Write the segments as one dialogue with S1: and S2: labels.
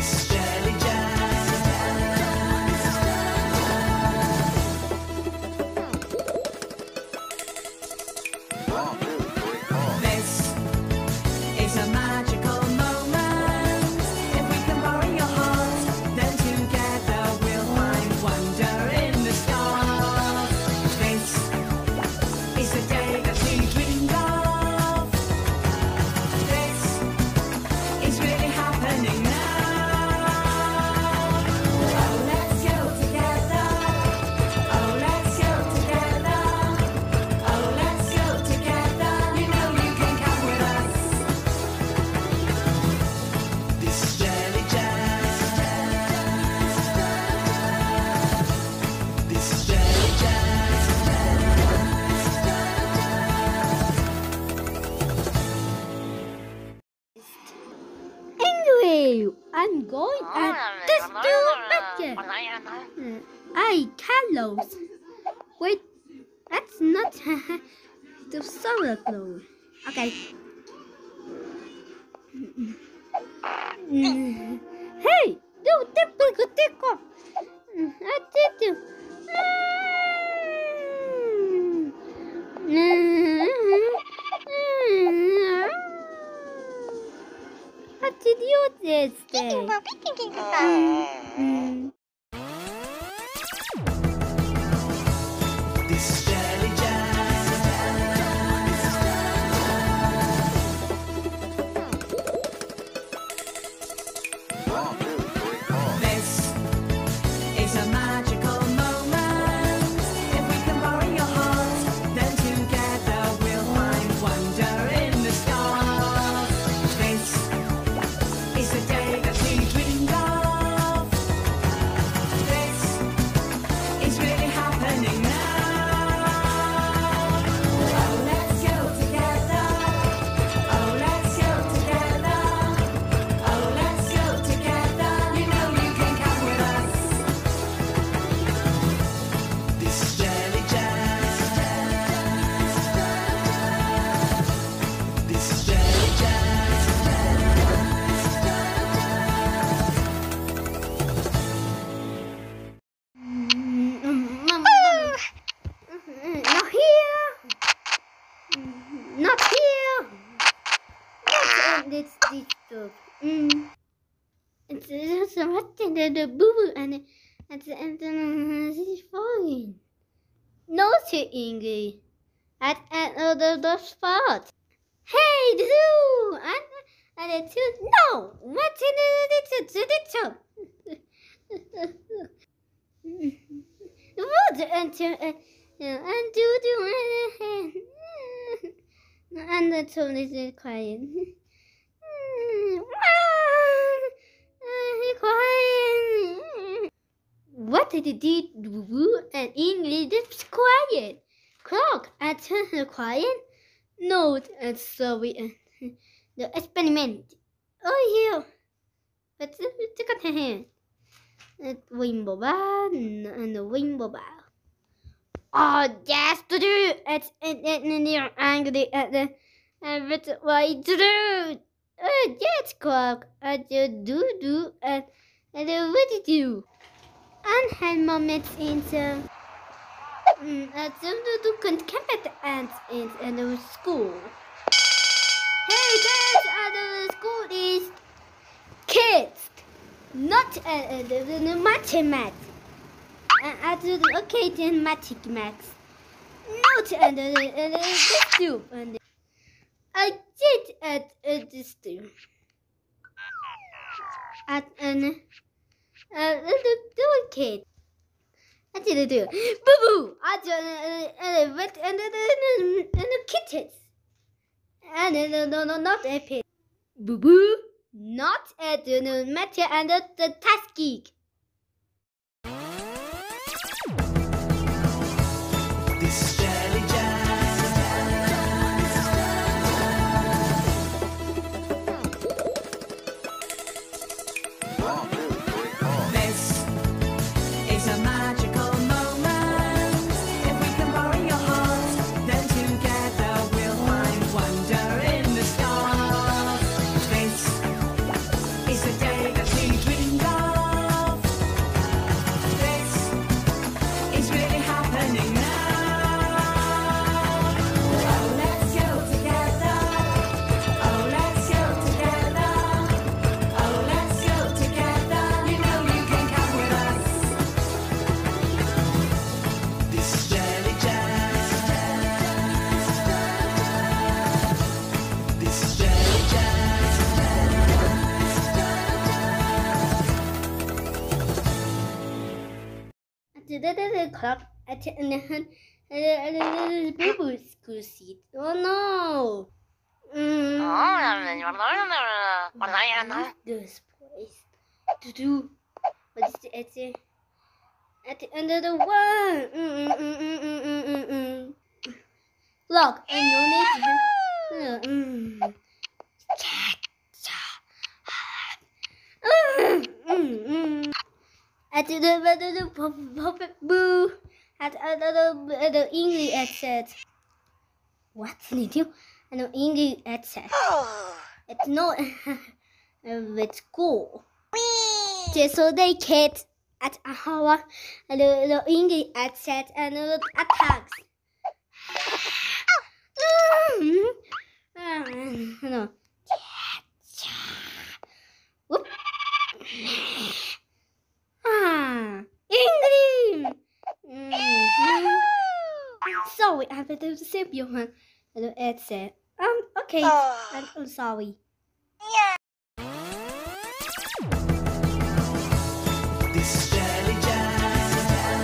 S1: I'm going at this too much. I Carlos. Wait, that's not the solar glow. Okay. Hey, do take off. I did you. What did you say?
S2: This jelly This is a magical moment. If we can borrow your heart, then together we'll find wonder in the stars. This is the day that we dreamed of. This is really happening now. Oh, let's go together. Oh, let's go together. Oh, let's go together. You know you can come with us. This jelly jazz. This jelly jazz.
S1: Not here. Not here. It's this stuff. It's just something that the boo and it's falling. No to English. At the spot. Hey, do and the two. No, what's in the what and and the tone is quiet. Quiet. What did it do? And English is quiet. Clock at quiet. Note and so we the experiment. Oh here. But it's a hand. Rainbow bar and the rainbow bar. Oh, yes, to do it and you're angry at the but why to do? Yes, clock at the do and what did you? And had moments into at some do compete ants in the school. Hey, guys, at the school is kids. Not the mathematics. At the occasion mathematics. Not the soup. And I did at the soup. At the kid. I did do. Boo boo. At the kittens. And no, not a pig. Boo boo. Not at the matter and the task geek.
S2: This jelly This is a magical moment. If we can borrow your heart, then together we'll find wonder in the stars. This is the day that we dream
S1: the clock at the baby school seat. Oh no! This place to do. What is it at the end of the world? Look, I know at the puppet boo at the English accent. What did you? I know English accent. It's not with school. So they get at our the English accent and attacks. No. Whoop. English. Sorry, I better save you one. The accent. Okay. I'm sorry.
S2: This is Jelly Jazz.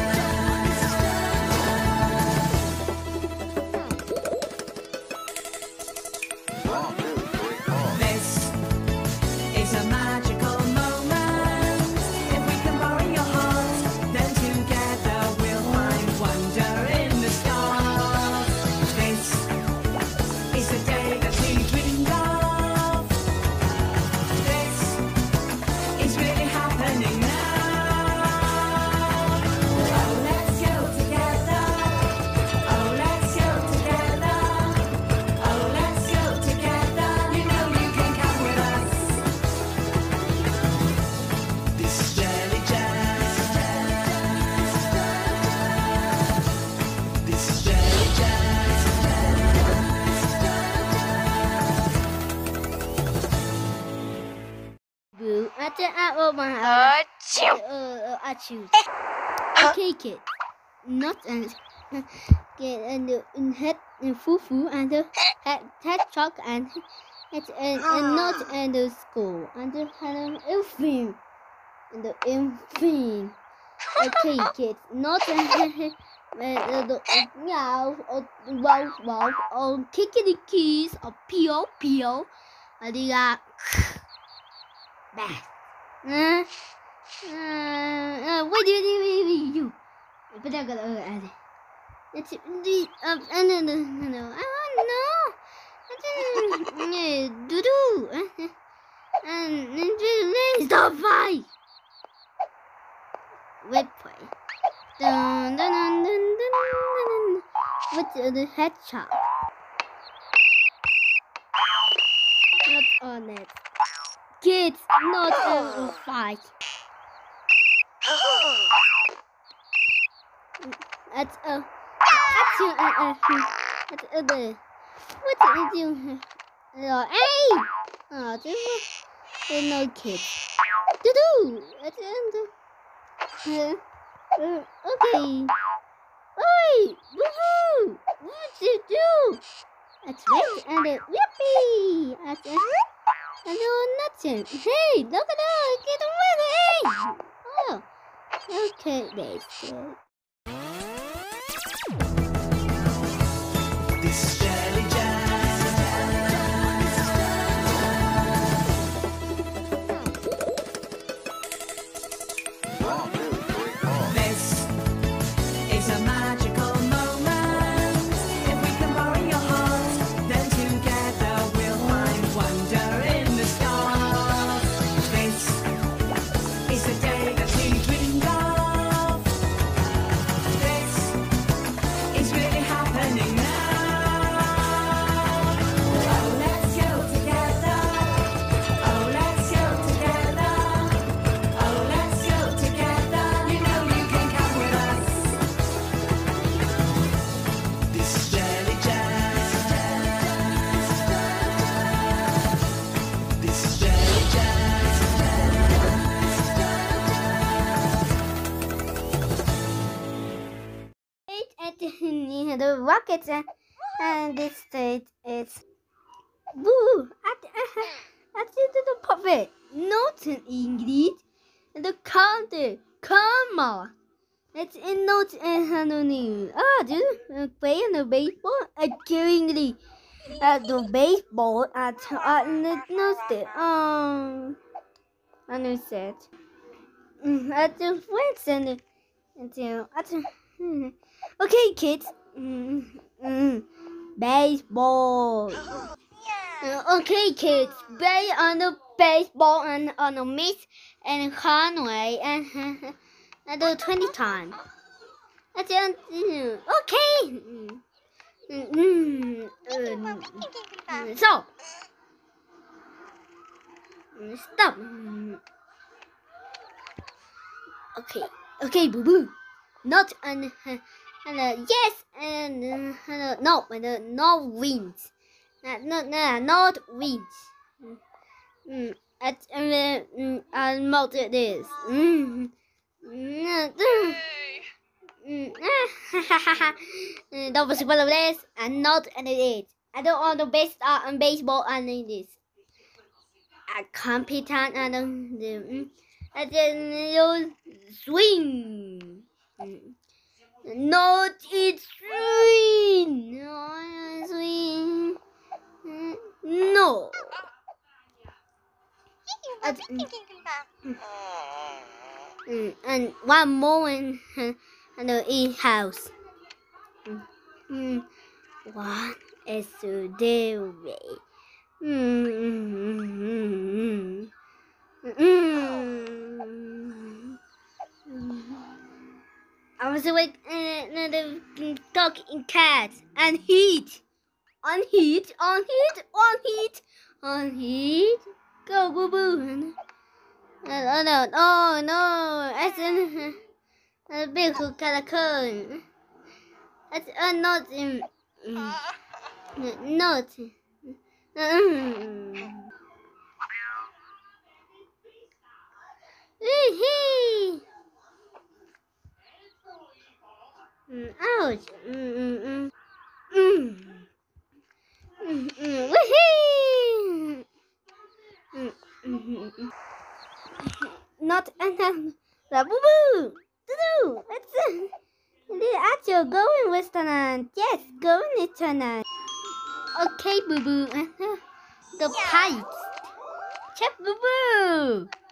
S2: This is a magical moment. If we can borrow your heart, then together we'll find wonder in the stars. This is the day that we dreamed of. This is really happening now. Oh, let's go together. Oh, let's go together. Oh, let's go together. You know you can come with us. This is Jelly Jazz. This is Jelly Jazz.
S1: Boo. After I open my house. I choose. Okay, kid. Not and get and the head and fufu and the head truck and not and the school and the infant and the infant. Okay, kids. Not and the meow or wow or kickity keys or peel and the bad. What do you? But I got it's the no. Do and stop fight. Wait play. Dun. What's the headshot? Not on it. Kids, not a fight. That's a that's a the what do you do? Hey! Oh, there's no kids. Do that's okay. Oi! Woohoo! What you do? That's right, and yippee! That's nothing. Hey, look at that! Get away! Oh, okay, that's good.
S2: This is Jelly Jazz. This is a magical moment. If we can borrow your heart, then together we'll find wonder in the stars. This is the day that we dreamed of. This is really happening now. Oh, let's go together. Oh, let's go together. Oh, let's go together. You know you can come with us. This is Jelly Jazz. This is Jelly Jazz.
S1: At the rockets and this state is boo at the puppet. Not in English. And the counter, come on. It's not anonymous. Do play on the baseball accordingly. The baseball at the I know said. At the friends and okay, kids. Baseball. Okay, kids. Play on the baseball and on the Miss and Conway and do 20 times. That's okay. So stop. Okay, boo boo. Not and yes and no and no wins. Not wins. I'll multi this. That was one of this and not and it. I don't want the best on baseball and this. I compete and then swing. Not it swing. No, swing. No. And one more and the house. What is to do with? I was awake the dog in cats and heat. On heat. Go boo boo. Oh no. It's a big caracal. It's not not. Ouch. Not enough. La boo boo. Doo. It's actual going restaurant. Yes, going restaurant. Okay, boo boo. The pipes. Check boo boo.